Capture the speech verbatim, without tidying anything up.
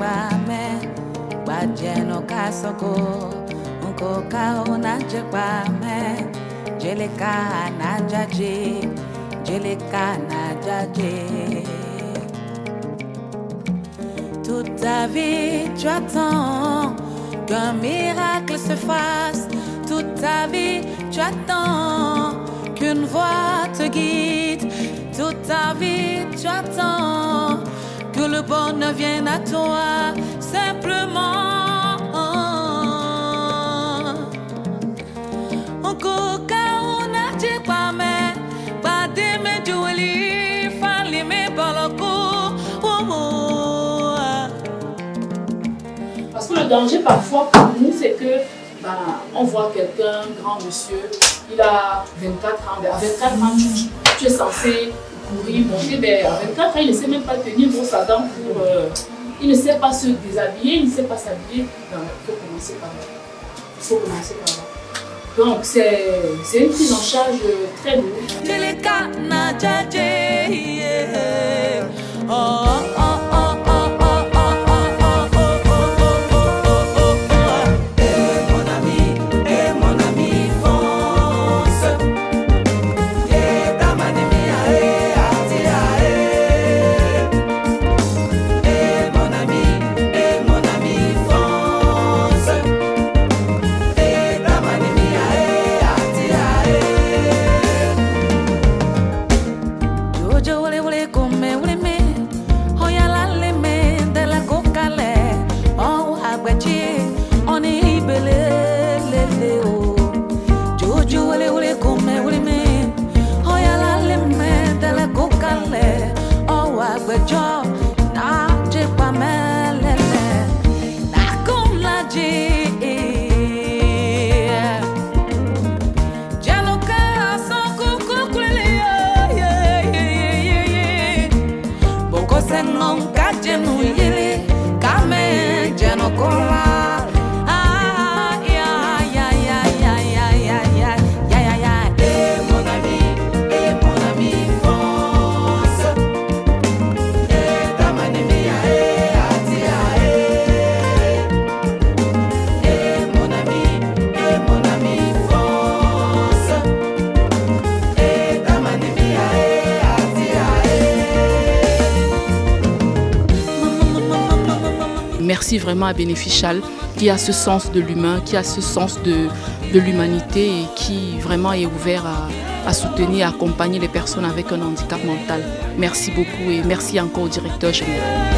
jepame, bajeno kasoko, unko kao na jepame, jeleka na jaje, jeleka na jaje. Toute ta vie, tu attends qu'un miracle se fasse. Toute ta vie, tu attends qu'une voix te guide. Toute ta vie, tu attends que le bonheur vienne à toi simplement. Encore on a dit pas mais pas de me jouer, fallait me baloko. Parce que le danger parfois pour nous, c'est que bah, on voit quelqu'un, grand monsieur, il a vingt-quatre ans, à vingt-quatre ans, tu, tu es censé courir, monter, mais à vingt-quatre ans, il ne sait même pas tenir brosse à dents pour... Euh, il ne sait pas se déshabiller, il ne sait pas s'habiller. Il faut commencer par là. Il faut commencer par là. Donc c'est une prise en charge très lourde. Merci vraiment à Beneficial qui a ce sens de l'humain, qui a ce sens de, de l'humanité et qui vraiment est ouvert à, à soutenir, à accompagner les personnes avec un handicap mental. Merci beaucoup et merci encore au directeur général.